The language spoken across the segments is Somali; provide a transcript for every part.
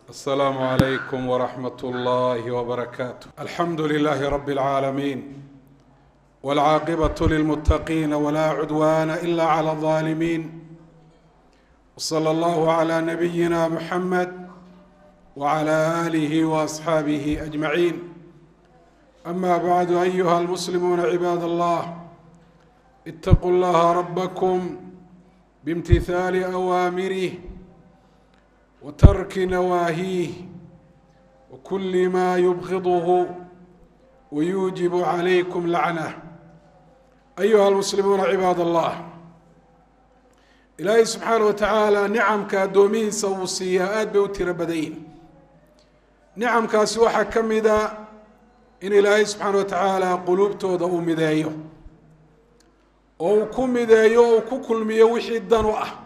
السلام عليكم ورحمة الله وبركاته. الحمد لله رب العالمين، والعاقبة للمتقين ولا عدوان إلا على الظالمين، وصلى الله على نبينا محمد وعلى آله وأصحابه أجمعين. أما بعد، أيها المسلمون عباد الله، اتقوا الله ربكم بامتثال أوامره وترك نواهيه وكل ما يبغضه ويوجب عليكم لعنه. أيها المسلمون عباد الله، إلهي سبحانه وتعالى نعمك دوميhiisa uu siiyaa aad bay u tiro badan. nicamkaasi waxaa ka mida in ilaahay subxaana wa tacaala quluubtooda uu mideeyo oo uu ku mideeyo oo uu ku kulmiyo wixii dan u ah,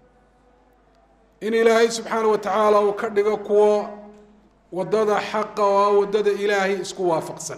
in ilaahay subxaana wa tacaala uu ka dhigo kuwo wadada xaqa oo wadada ilaahay isku waafaqsan.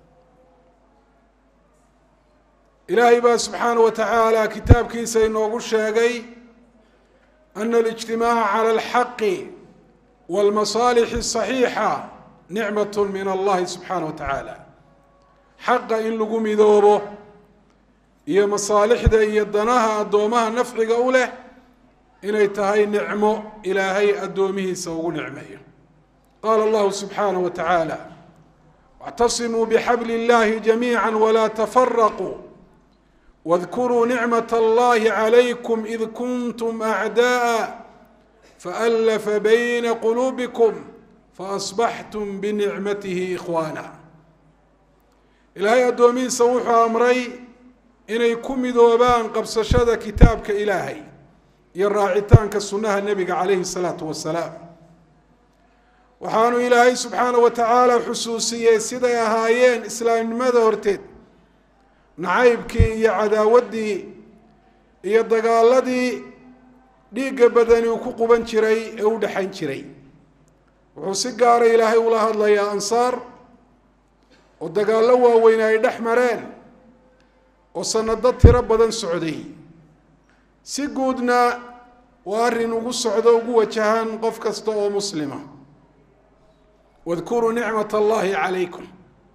ilaahay baa subxaana wa tacaala kitaabkiisa inoogu sheegay ana alijtimaaca cala alxaqi walmasaalixi asaxiixa nicmatun min allahi subxaana wa tacaala. xaqa in lagu midoobo iyo masaalixda iyo danaha addoomaha nafciga u leh inay tahay nicmo ilaahay addoomihiisa ugu nicmeeyo. qaala allahu subxaana wa tacaala: wاctasimuu bixabli اllahi jamiica walaa tafaraquu واذكروا نعمة الله عليكم إذ كنتم أعداء فألف بين قلوبكم فأصبحتم بنعمته إخوانا. إلهي أدومين سوحوا أمري إنay ku midoobaan qabsashada kitaabka ilaahay iyo raacitaanka sunnaha nebiga calayhi salaatu wasalaam. waxaanu ilaahay subxaana wa tacaala xusuusiyey siday ahaayeen islaamnimada horteed nacaybkii iyo cadaawaddii iyo dagaaladii dhiigga badani uu ku quban jiray ee u dhexayn jiray. wuxuu si gaara ilaahay ula hadlayaa ansaar oo dagaallo waaweyn ay dhex mareen oo sanado tiro badan socday. si guudna waa arrin ugu socdo ugu wajahan qof kasta oo muslima. wadkuruu nicmata allahi calaykum,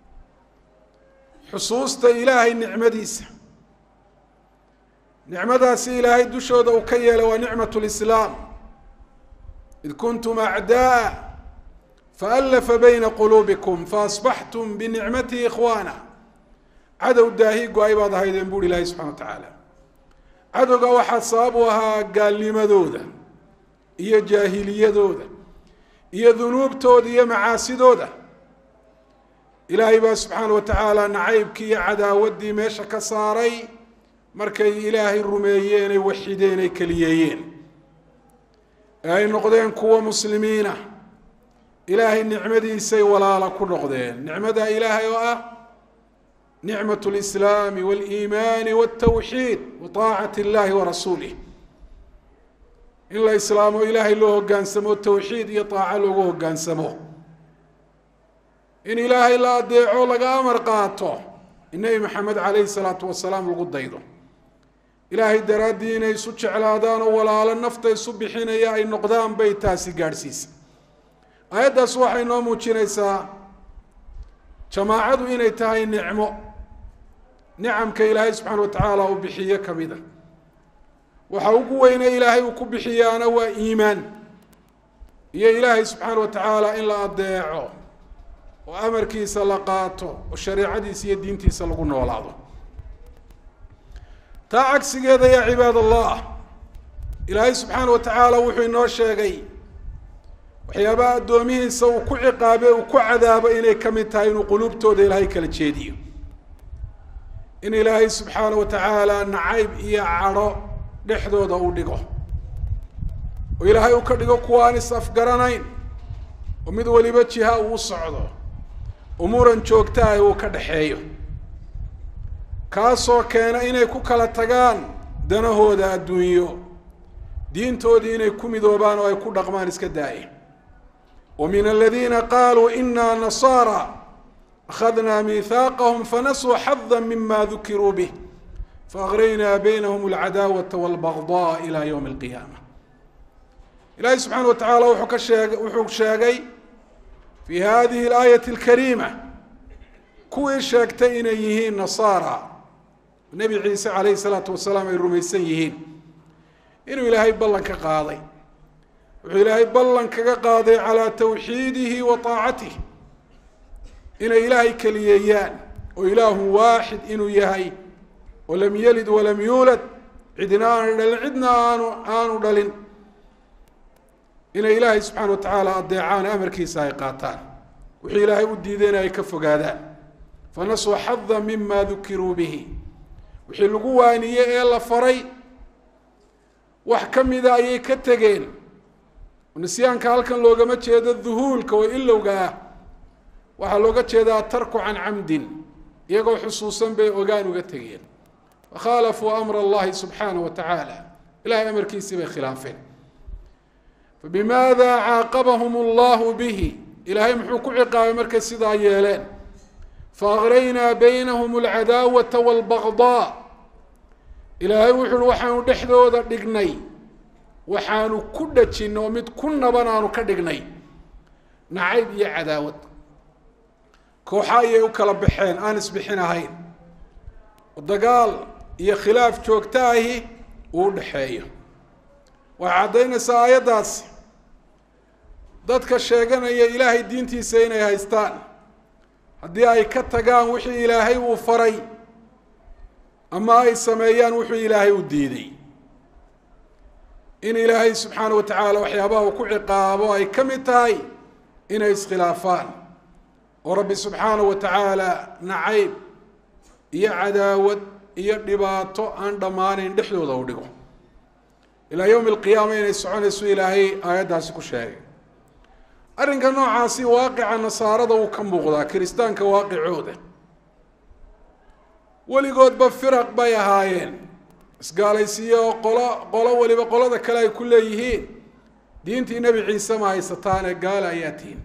xusuusta ilaahay nicmadiisa. nicmadaasi ilaahay dushooda uu ka yeelay waa nicmatu lislaam. id kuntum acdaa faallafa bayna quluubikum faasbaxtum binicmatihi ikhwaana. cadow daahi go-ay baad ahaydeen buuri ilaahay subxana wa tacaala. cadowga waxaa sabab u ahaa gaalnimadooda iyo jaahiliyadooda iyo dunuubtooda iyo macaasidooda. ilaahay baa subxaana wa tacaala nacaybkii iyo cadaawaddii meesha ka saaray markay ilaahay rumeeyeen ay waxideen ay keliyeeyeen ee ay noqdeen kuwa muslimiina. ilaahay nicmadiisay walaala ku noqdeen. nicmada ilaahay oo ah nicmة الإسلام والإيمان والتوحيد وطاعة الله ورسوله. in la islaamo ilaahay loo hogaansamo, tawxiid iyo طaaco loogu hogaansamo, in ilaahay la adeeco laga amar qaato, in nebi maxamed calayhi الsalaatu wasalaam lagu daydo. ilaahay daraaddii inay isu jeclaadaan oo walaalo nafta isu bixinaya ay noqdaan bay taasi gaadhsiisa. aayaddaas waxay noo muujinaysaa jamaacadu inay tahay nicmo nicamka ilaahay subxaana wa tacaala uu bixiye ka mida. waxa ugu weyne ilaahay uu ku bixiyaana waa iimaan iyo ilaahay subxaana wa tacaala in la adeeco oo amarkiisa la qaato oo shareecadiisa iyo diintiisa lagu noolaado. taa cagsigeeda yaa cibaad allah, ilaahay subxaana wa tacaala wuxuu inoo sheegay waxyaabaha addoomihiisa uu ku ciqaabe uu ku cadaabo inay ka mid tahay inuu quluubtooda ilaahay kala jeediyo. in ilaahay subxaana wa tacaala nacayb iyo cadho dhexdooda uu dhigo oo ilaahay uu ka dhigo kuwa aan is afgaranayn oo mid waliba jiha uu socdo oo muran joogta ah uu ka dhexeeyo, kaasoo keena inay ku kala tagaan danahooda adduunyo, diintoodii inay ku midoobaan oo ay ku dhaqmaan iska daaya. ومن الذين قالوا إنا نصارى أخذنا ميثاقهم فنسوا حظا مما ذكروا به فأغرينا بينهم العداوة والبغضاء إلى يوم القيامة. إلهي سبحانه وتعالى وحو شاقي في هذه الآية الكريمة كوي شاقتين يهين نصارى النبي عيسى عليه الصلاة والسلام الرميسين يهين إنه إلهي بلن كقاضي وإلهي بلن كقاضي على توحيده وطاعته إن إلهي كلييان وإله واحد إنه يهي ولم يلد ولم يولد عدنا آنو دلن إن إلهي سبحانه وتعالى أضيعان أمر كيسا يقاتان وحي إلهي وديدين يكفوا قادان فنسوا حظا مما ذكروا به وحي لقوانية إلا فري وحكم إذا أي كتغين ونسيان كالكن لوغا ما جيدا الذهول كوي إلا وقاه وحا لوغا جيدا تركوا عن عمد يقو حصوصا بي وقانوا كتغين وخالفوا أمر الله سبحانه وتعالى إلهي أمر كيسي بخلافين فبماذا عاقبهم الله به إلهي محوكو عقاب مركز سيدا يالين فأغرينا بينهم العداوة والبغضاء إلهي وحل وحانو دحدو ذا دقني وحانو كدتشي نومد كنا بنانو كدقني نعيب يا عداوة كوحايا وكلا بحين آنس بحين هين والدقال يا خلاف جوكتاهي ودحايا وعدينا سايداس dadka sheeganaya ilaahay diintiisa inay haystaan hadii ay ka tagaan wixii ilaahay uu faray ama ay sameeyaan wixii ilaahay uu diiday in ilaahay subhanahu wa ta'ala waxyaabaha ku ciqaabo ay kamid tahay inay iskhilaafaan oo rabbi subhanahu wa ta'ala nacayb iyo cadaawad iyo dhibaato aan dhamaanin dhexdooda u dhigo ila yawm al-qiyaamah inay soconayso ilaahay aayadaasi ku sheegay arrinka noocaasi waaqica nasaarada uu ka muuqdaa kiristaanka waaqicooda weligoodba firaq bay ahaayeen isgaalaysiyo qolo waliba qolada kale ay ku leeyihiin diintii nabi ciise ma haysataan ee gaal ayaatiin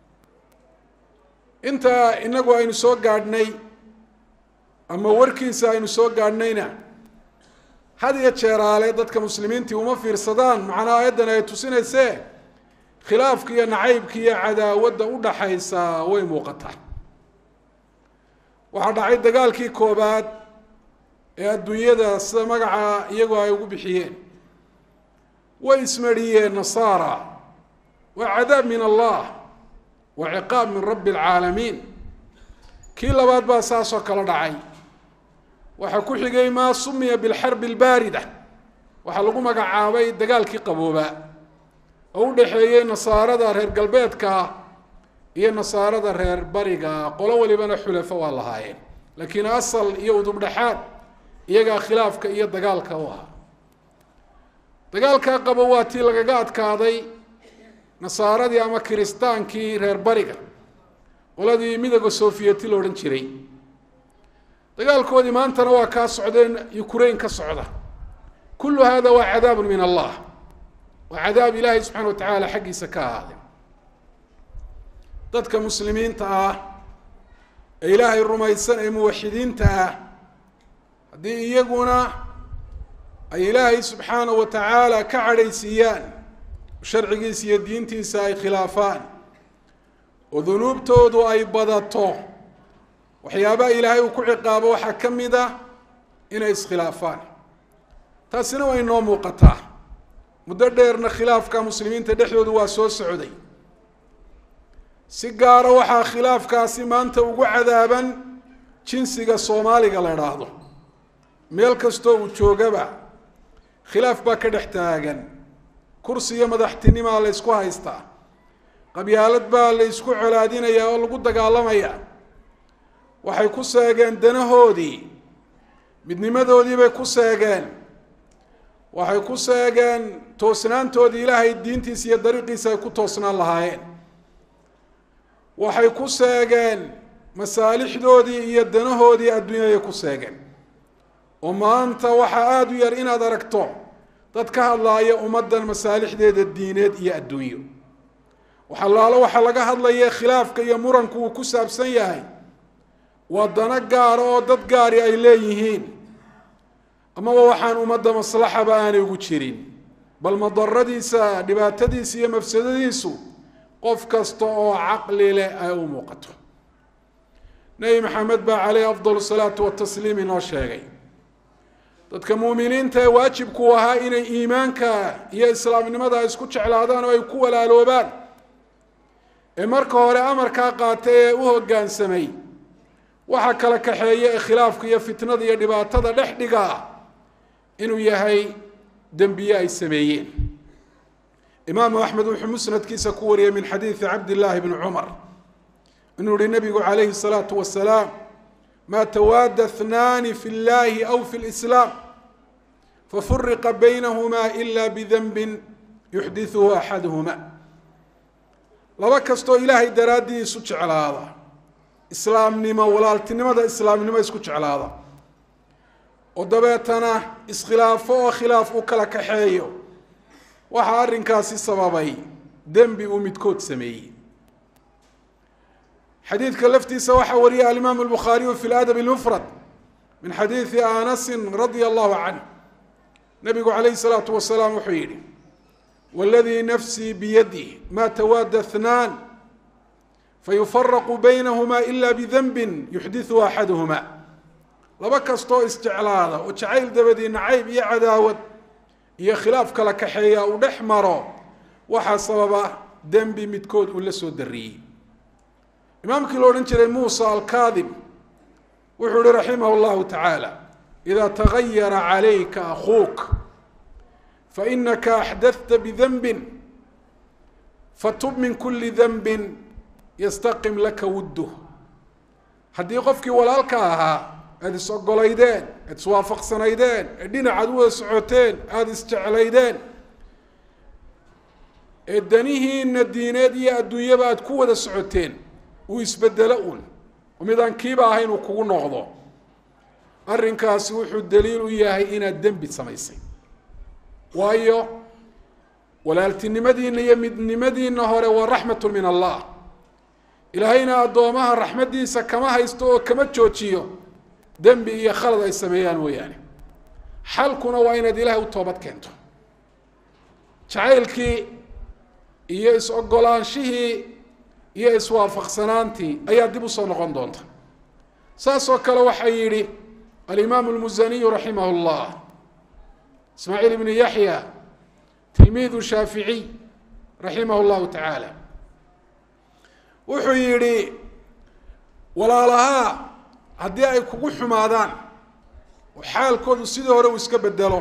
inta inagu aynu soo gaadhnay ama warkiisa aynu soo gaadhnayna had iyo jeeraale dadka muslimiintii uma fiirsadaan macnaa aayadan ay tusinaysee khilaafka iyo nacaybka iyo cadaawada u dhaxaysa way muuqataa waxa dhacay dagaalkii koobaad ee adduunyada sida magaca iyagu ay ugu bixiyeen way ismariyeen nasaara wa cadaab min allah wa ciqaab min rabbi alcaalamiin kii labaad baa saasoo kala dhacay waxa ku xigay ma sumiya bil harb al barida waxa lagu magacaabay dagaalkii qabooba oo u dhaxeeyay nasaarada reer galbeedka iyo nasaarada reer bariga qolo walibana xulafo waa lahaayeen laakiin asal iyo udub dhaxaad iyaga khilaafka iyo dagaalka waa dagaalka qabowaati lagaga adkaaday nasaaradii ama kiristaankii reer bariga qoladii midowga soofiyeti loo oran jiray dagaalkoodii maantana waa ka socdeen Ukraine ka socda kullu hada waa cadaab min Allah وعذاب إلهي سبحانه وتعالى حقي سكاهد ضدك مسلمين تا إلهي الرميسان أي موحدين تا هذه يقولنا أي إلهي سبحانه وتعالى كعريسيان وشرعي سيدين تيساي خلافان وذنوب تودو أي بدطو وحيابا إلهي وكعقابه وحكم ذا إن إسخلافان تاسنا وإنه موقتا مدرديرنا خلاف كمسلمين تدحيود واسو سعودي سيجارة وحا خلاف كاسمان توقع عذابا جنسيغا صوماليغا ليراهدو ميل كستو وجوغبا خلاف با كدحتاغن كرسي مدحتنيما لا اسكو هايستا قبيالد با لا اسكو colaadinaya oo lagu dagaalamaya waxay ku seegeen danahoodii midnimadoodii bay ku seegeen waxay ku seegeen toosnaantoodii ilaahay diintiisa iyo dariiqiisa ay ku toosnaan lahaayeen waxay ku seegeen masaalixdoodii iyo danahoodii adduunyada ku seegeen oo maanta waxa aad u yar inaad aragto dad ka hadlaaya ummadan masaalixdeeda diineed iyo adduunyo waxa laga hadlaya khilaafka iyo muranku uu ku saabsan yahay wadana gaar oo dad gaari ay leeyihiin ama waxaan ummadda maslaxaba aanay ugu jirin bal madaradiisa dhibaatadiisa iyo mafsadadiisu qof kasta oo caqli leh ay u muuqato. nabi maxamed baa calayhi afdal salaatu watasliim inoo sheegay dadka muuminiinta ee waajibku ahaa inay iimaanka iyo islaamnimada isku jeclaadaan oo ay ku walaaloobaan ee marka hore amarkaa qaatay ee u hoggaansamay waxa kala kaxeeya ee khilaafka iyo fitnada iyo dhibaatada dhex dhiga inuu yahay dembiye ay sameeyeen. imaamu axmed wuxuu musnadkiisa ku wariyey min xadiidi cabdillaahi bni cumar inuu yihi nabigu calayhi الsalaatu wasalaam ma tawaada اثnaani fi اllahi aw fi اlislaam fafuriqa baynahuma ila bidanbin yuxdiثuhu axaduhuma. laba kastoo ilaahay daraaddii isu jeclaada, islaamnimo walaaltinimada islaamnimo isku jeclaada, oo dabeetana iskhilaafo oo khilaaf u kala kaxeeyo, waxaa arrinkaasi sababay dembi uu midkood sameeyey. xadiidka laftiisa waxaa wariyay alimaamu albukhaariyu fi ladab almufrad min xadiidi anasin radia allahu canh. nabigu calayhi salaatu wasalaam wuxuu yidhi waladii nafsii biyadih ma tawaada اثnaan fayufaraqu baynahuma ila bidanbin yuxdiثuhu axaduhuma. laba kastoo isjeclaada oo jacayl dabadii nacayb iyo cadaawad iyo khilaaf kala kaxeeya uu dhex maro waxaa sababa dembi midkood uu la soo dariyey. imaamkii la odhan jiray muusa alkaadib wuxuu ihi raximah اllahu tacaala ida tagayara calayka akuuk fainaka axdadta bidanbin fatub min kuli danbin yastaqim laka wudduh. haddii qofkii walaalka ahaa aada is ogolaydeen, aada iswaafaqsanaydeen, ee dhinacaad u wada socoteen, aada isjeclaydeen, ee danihiina diineed iyo adduunyaba aada ku wada socoteen, uu isbedelo un oo midaan kiiba ahayn uu kugu noqdo, arrinkaasi wuxuu daliil u yahay inaad dembi samaysay. waayo walaaltinimadiina iyo midnimadiina hore waa raxmatu min allah. ilaahayna addoomaha raxmaddiisa kama haysto oo kama joojiyo dembi iyo khalad ay sameeyaan mooyaane. xalkuna waa inaad ilaahay u toobad keento. jacaylkii iyo is-ogolaanshihii iyo iswaafaqsanaantii ayaa dib usoo noqon doonta. saas oo kale waxaa yidhi alimaamu almusaniyu raximah اllah ismaaciil ibnu yaxya tilmiidu shaaficiy raximah اllahu tacaala wuxuu yidhi walaalahaa haddii ay kugu xumaadaan oo xaalkoodu sidii hore uu iska bedelo,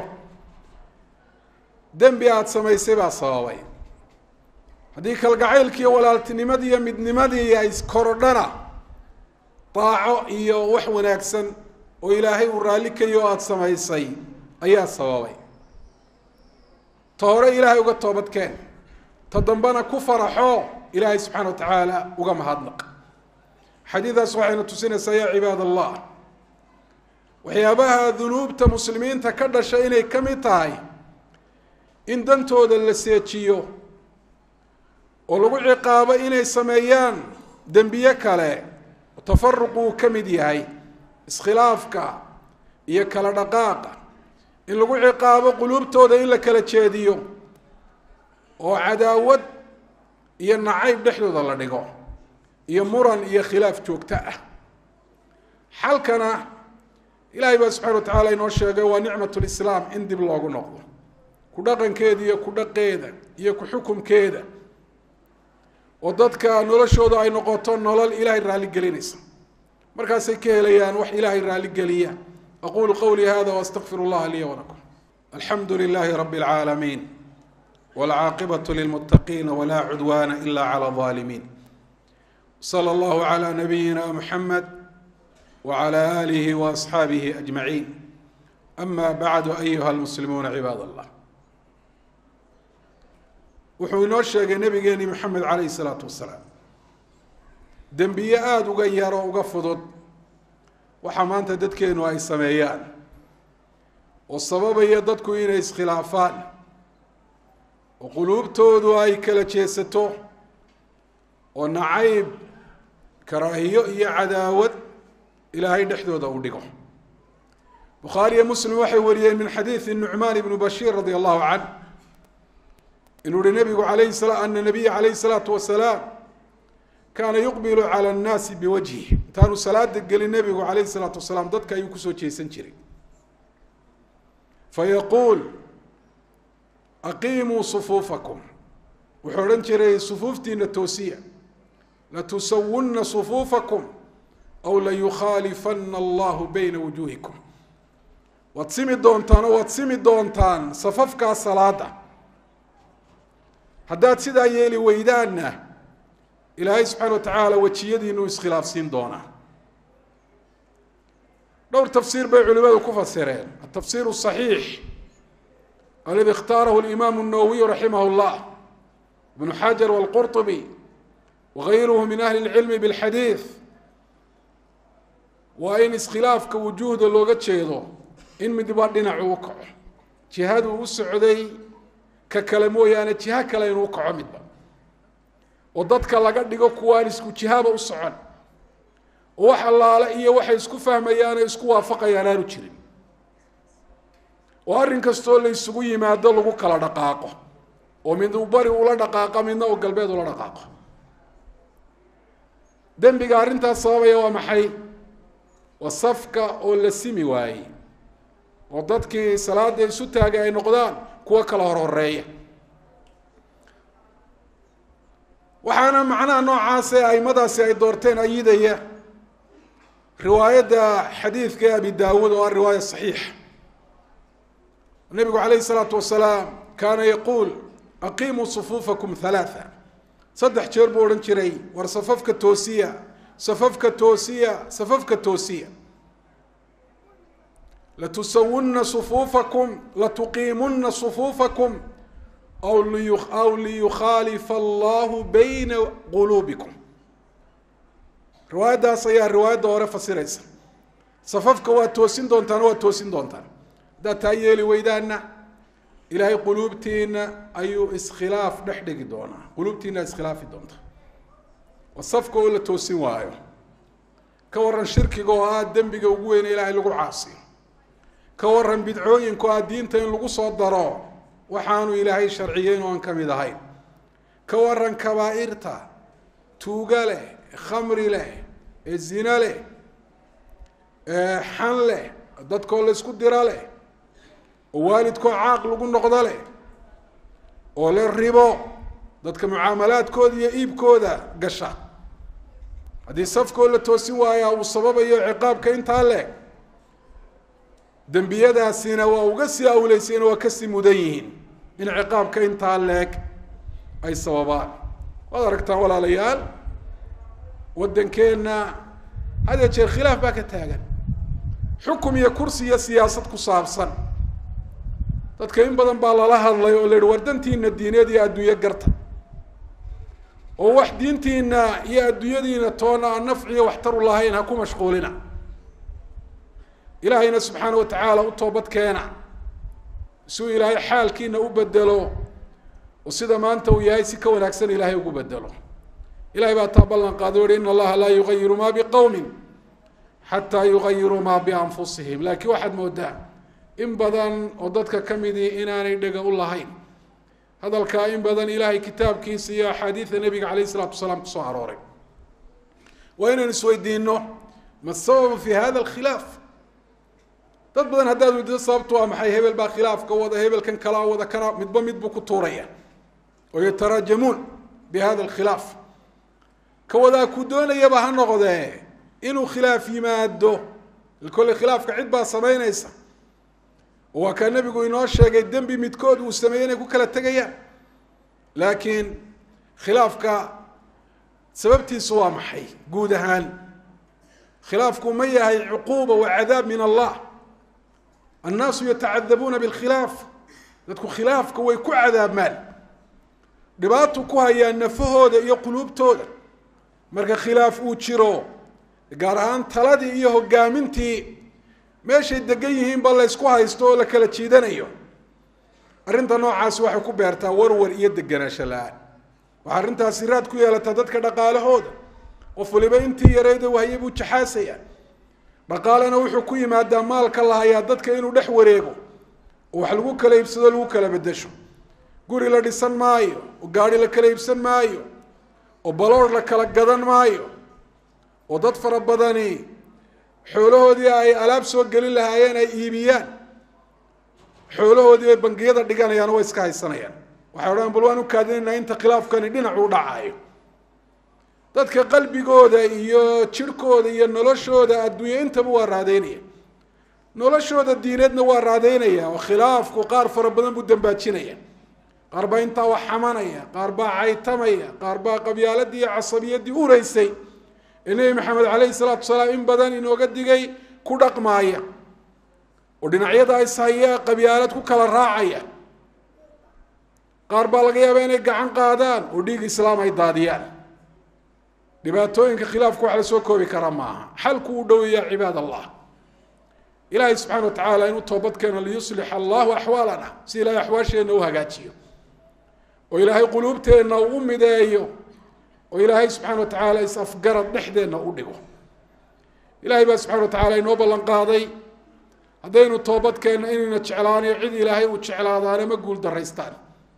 dembi aada samaysay baa sababay. haddii kalgacaylkiiyo walaaltinimadii iyo midnimadii ay korodhana, daaco iyo wax wanaagsan oo ilaahay uu raalli kayo aada samaysay ayaa sababay. ta hore ilaahay uga toobadkeen, ta dambena ku faraxo ilaahay subxaana wa tacaala uga mahadnaq. xadiidaas waxayna tusinaysaa yaa cibaad allah waxyaabaha dunuubta muslimiinta ka dhasha inay ka mid tahay in dantooda la seejiyo oo lagu ciqaabo inay sameeyaan dembiye kale. tafaruqu uu ka mid yahay iskhilaafka iyo kala dhaqaaqa, in lagu ciqaabo quluubtooda in la kala jeediyo oo cadaawad iyo nacayb dhexdooda la dhigo iyo muran iyo khilaaf joogto ah. xalkana ilaahay baa subxana wa tacaala inoo sheegay waa nicmat lislaam in dib loogu noqdo, ku dhaqankeeda iyo ku dhaqeeda iyo ku xukumkeeda, oo dadka noloshooda ay noqoto nolol ilaahay raalli gelinaysa, markaasay ka helayaan wax ilaahay raalli geliya. aqulu qawlii hada waastaqfir اllaha liya walakum. alxamdu lilahi rabi اlcaalamiin wاlcaaqibaة lilmuttaqiina wla cudwana ila clى الظaalimiin. slى اllahu عlى nabiyina muxamed wعlى alihi وaصxaabihi أجmaciin. ama bacdu ayuha اlmuslimuuna cibaad allah. wuxuu inoo sheegay nabigeeni maxamed calayhi الsalaatu wasalaam dembiye aada uga yar oo uga fudud waxa maanta dadkeenu ay sameeyaan oo sababaya dadku inay iskhilaafaan oo quluubtoodu ay kala jeesato oo nacayb, karaahiyo iyo cadaawad ilaahay dhexdooda u dhigo. bukhaari iyo muslim waxay wariyeen min xadiidi nucmaan ibnu bashiir radia allahu canh إنه النبي عليه الصلاة أن النبي عليه الصلاة والسلام كان يقبل على الناس بوجهه تانو صلاة قال النبي عليه الصلاة والسلام ضدك يكسو جيسن جري فيقول أقيموا صفوفكم وحورن جري صفوفتين التوسية لتسون صفوفكم أو ليخالفن الله بين وجوهكم واتسمي دونتان صففك الصلاة هدات سيدا يلي ويدانا إلهي سبحانه وتعالى وجيدي إنه إسخلاف سين دونا دور تفسير بيع علماء كفسرين التفسير الصحيح الذي اختاره الإمام النووي رحمه الله ابن حجر والقرطبي وغيره من أهل العلم بالحديث وإن إسخلاف كوجود اللغة شيء إن مدبردنا عوقع جهاد السعودي ككلمه يعني جهاد كلا ينوقع مدبر ودadka laga dhigo kuwaan isku jihaaba u socon wax allaala iyo waxay isku fahmayaan isku waafaqayaan aanu jirin oo arrin kasto la isugu yimaado lagu kala dhaqaaqo oo mid uu bari ula dhaqaaqo midna oo galbeed ula dhaqaaqo dambiga arrintaas sababaya waa maxay wasafka oo la simi waayay oo dadkii salaada isu taagay ay noqdaan kuwa kala horeeya وحنا معنا نوع أي مدى سي دورتين أيدية رواية حديث كأبي داود والرواية الصحيح النبي عليه الصلاة والسلام كان يقول أقيموا صفوفكم ثلاثة صدح شربوا رنشري ورصففك التوسية صففك التوسية لتسون صفوفكم لتقيمن صفوفكم أو ليخالف الله بين قلوبكم رواية صيا رواية دورة فسيرس صففك واتوسين دونتان دا تايلي ويدانا إلهي قلوبتين أيو إسخلاف نحدق دونا قلوبتين إسخلاف دونتا والصفك ولا توسين وايو كورن شركي قوها دنبي قوين إلهي لقو عاصي كورن بدعوين كوها دينتين لقو صدروا وحانوا إلهي شرعيين وان كمدهين كورن كبائرتا توغا له خمر له الزنا له حن له dadkoo la isku dira leh oo waalidkoo caaq lagu noqdo leh oo la ribo dadka mucaamalaadkooda iyo iibkooda gasha haddii safkoo la toosin waaya uu sababayo ciqaabka intaa leh dembiyadaasina waa uga sii awleyseen waa kasii mudan yihiin in ciqaabka intaa leeg ay sababaan waad aragtaan walaalayaal waddankeenna hada jeer khilaaf baa ka taagan حكم يا كرسي يا سياسة كصابصا تتكلم بدن بالله الله يقول وردنتي إن الدين دي أدوية قرطة ووحدينتي إن يا أدوية دي تونا النفع واحتر الله إنها كو مشغولنا إلهينا سبحانه وتعالى وطوبت كينا سوء إلهي حال كينا وبدلو وصيدا ما أنت وياي سكا ونكسن إلهي وبدلو إلهي باتابلنا قادور إن الله لا يغير ما بقوم حتى يغيروا ما بأنفسهم لكن واحد مودع إن بدن وضدك كمدي إناني يدقى الله هذا الكائن بدن إلهي كتاب كيسي حديث النبي عليه الصلاة والسلام صهروري وين نسوي دينه ما السبب في هذا الخلاف تبدن هداد ودي صابتوا محي هبل با خلاف كوضا هبل كان كلا وذا كان مدبو كتوريا ويتراجمون بهذا الخلاف كوضا كودون يبها نغضه إنه خلاف يماده الكل خلاف كعد با سمينيسا وكان النبي يقول إنه الشيء الدم بمتكود والسميين يقول كلا تجيا لكن خلافك سببتي سوا محي جودهان خلافكم مية هي عقوبة وعذاب من الله الناس يتعذبون بالخلاف تكون خلافك ويكون عذاب مال رباطك هي النفهود يقلوب تودا مرك خلاف وتشيرو gaar ahaan taladii iyo hogaamintii meeshay degan yihiin bal la isku haysto oo la kala jiidanayo arrinta noocaas waxay ku beertaa warwar iyo deganaansho la'aan waxa arrintaasi raad ku yeelata dadka dhaqaalahooda qof waliba intii yareeyay waayay buu jaxaasaya dhaqaalana wuxuu ku yimaadaa maalka la hayaa dadka inuu dhex wareego oo wax lagu kala iibsado lagu kala bedesho guri la dhisan maayo oo gaari la kala iibsan maayo oo baloor la kala gadan maayo oo dad fara badani xoolahoodii ay alaab soo gelin lahaayeen ay iibiyaan xoolahoodii ay bangiyada dhiganayaan oo iska haysanayaan waxay odhan bal waan u kaadinaynaa inta khilaafkani dhinac u dhacayo dadka qalbigooda iyo jirkooda iyo noloshooda adduunyo intaba waa raadeynaya noloshooda diineedna waa raadeynaya oo khilaafku qaar fara badan buu dambaajinaya qaar baa intaa wax xamanaya qaar baa caytamaya qaar baa qabyaaladii iyo casabiyadii uraysay ee nebi maxamed calayhi salaatu wasalaam in badan inooga digay ku dhaqmaaya oo dhinacyada ishaya qabyaalad ku kala raacaya qaar baa laga yaabaa inay gacan qaadaan oo dhiig islaam ay daadiyaan dhibaatooyinka khilaafku wax la soo koobi karaa maaha xalku uu dhoweeyaa cibaad allah ilaahay subxaana wa tacaala inuu toobadkeena liyuslixa allahu axwaalana si ilaahay axwaasheenna u hagaajiyo oo ilaahay quluubteenna u mideeyo oo ilaahay subxaana wa tacaala is-afgarad dhexdeenna u dhigo ilaahay baa subxana wa tacaala inoo ballan qaaday haddaynu toobadkeenna inayna jeclaanayo cid ilaahay uu jeclaadaana ma guul daraystaan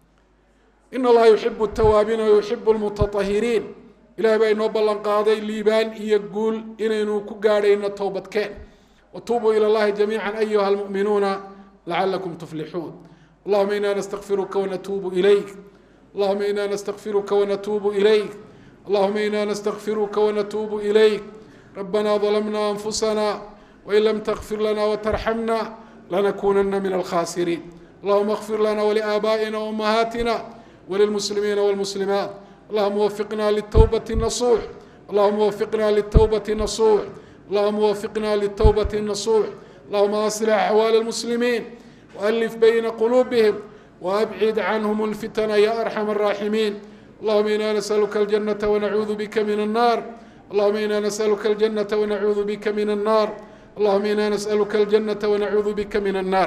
in allaha yuxibu tawaabiina wayuxibu lmutatahiriin ilahay baa inoo ballan qaaday liibaan iyo guul inaynu ku gaadhayno toobadkeen watuubuu ila allahi jamiica ayuha almu'minuuna lacalakum tuflixuun allahuma ina nastakfiruka wanatuubu ilayk allahuma ina nastakfiruka wanatuubu ilayk اللهم إنا نستغفرك ونتوب إليك ربنا ظلمنا أنفسنا وإن لم تغفر لنا وترحمنا لنكونن من الخاسرين اللهم اغفر لنا ولآبائنا وأمهاتنا وللمسلمين والمسلمات اللهم وفقنا للتوبة النصوح اللهم وفقنا للتوبة النصوح اللهم وفقنا للتوبة النصوح اللهم أصلح أحوال المسلمين وألف بين قلوبهم وأبعد عنهم الفتن يا أرحم الراحمين اللهم إنا نسألك الجنة ونعوذ بك من النار اللهم إنا نسألك الجنة ونعوذ بك من النار اللهم إنا نسألك الجنة ونعوذ بك من النار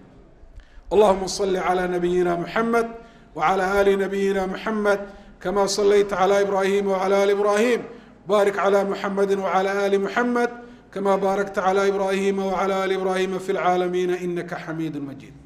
اللهم صل على نبينا محمد وعلى آل نبينا محمد كما صليت على إبراهيم وعلى آل إبراهيم بارك على محمد وعلى آل محمد كما باركت على إبراهيم وعلى آل إبراهيم في العالمين إنك حميد مجيد